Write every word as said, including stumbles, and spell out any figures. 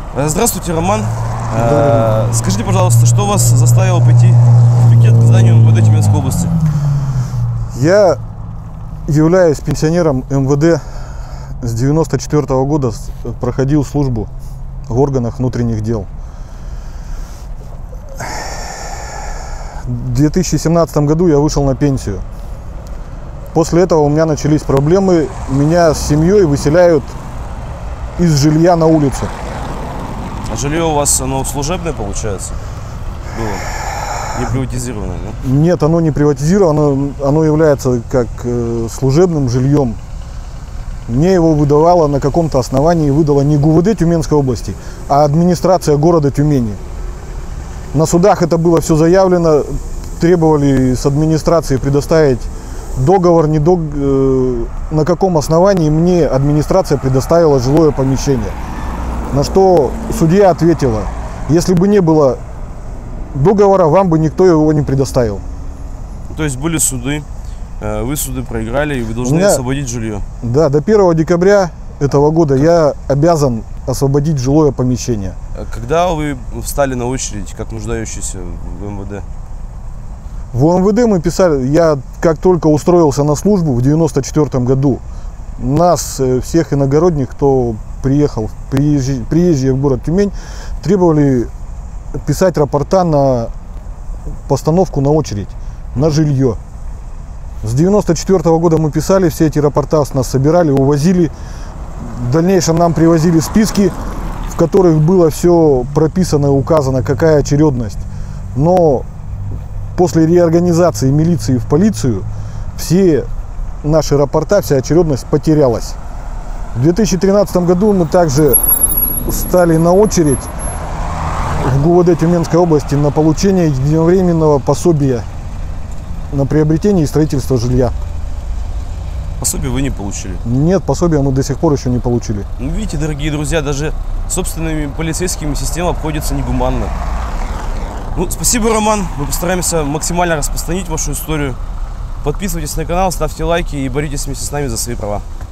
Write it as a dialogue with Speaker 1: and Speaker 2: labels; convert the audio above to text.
Speaker 1: Здравствуйте, Роман. Э, скажите, пожалуйста, что вас заставило пойти в пикет к зданию эм вэ дэ Тюменской области?
Speaker 2: Я являюсь пенсионером эм вэ дэ с девяносто четвёртого года, проходил службу в органах внутренних дел. В две тысячи семнадцатом году я вышел на пенсию. После этого у меня начались проблемы. Меня с семьей выселяют из жилья на улицу.
Speaker 1: А жилье у вас, оно служебное, получается? Было? Не приватизированное, да?
Speaker 2: Нет, оно не приватизировано, оно является как э, служебным жильем. Мне его выдавала на каком-то основании, выдала не гэ у вэ дэ Тюменской области, а администрация города Тюмени. На судах это было все заявлено, требовали с администрации предоставить договор, не дог... э, на каком основании мне администрация предоставила жилое помещение. На что судья ответила: если бы не было договора, вам бы никто его не предоставил.
Speaker 1: То есть были суды, вы суды проиграли, и вы должны
Speaker 2: меня,
Speaker 1: освободить жилье? Да,
Speaker 2: до первого декабря этого года как? я обязан освободить жилое помещение.
Speaker 1: Когда вы встали на очередь, как нуждающийся в эм вэ дэ?
Speaker 2: В эм вэ дэ мы писали, я как только устроился на службу в девяносто четвёртом году, нас, всех иногородних, кто приехал, приезжие, приезжие в город Тюмень, требовали писать рапорта на постановку на очередь, на жилье. С девяносто четвёртого года мы писали, все эти рапорта с нас собирали, увозили. В дальнейшем нам привозили списки, в которых было все прописано и указано, какая очередность. Но после реорганизации милиции в полицию все наши рапорта, вся очередность потерялась. В две тысячи тринадцатом году мы также стали на очередь в гэ у вэ дэ Тюменской области на получение единовременного пособия на приобретение и строительство жилья.
Speaker 1: Пособие вы не получили?
Speaker 2: Нет, пособия мы до сих пор еще не получили.
Speaker 1: Ну, видите, дорогие друзья, даже собственными полицейскими системами обходится негуманно. Ну, спасибо, Роман. Мы постараемся максимально распространить вашу историю. Подписывайтесь на канал, ставьте лайки и боритесь вместе с нами за свои права.